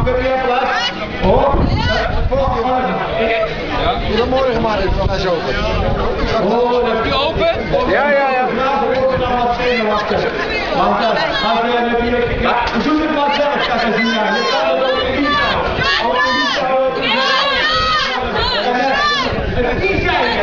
we hebben hier plaats. Oh, Goedemorgen Marit, we gaan zo open. oh, heb je open? Ja. We zoeken het maar zelf, Katarzyna. Je kan het ook niet zijn. Het is niet zijn.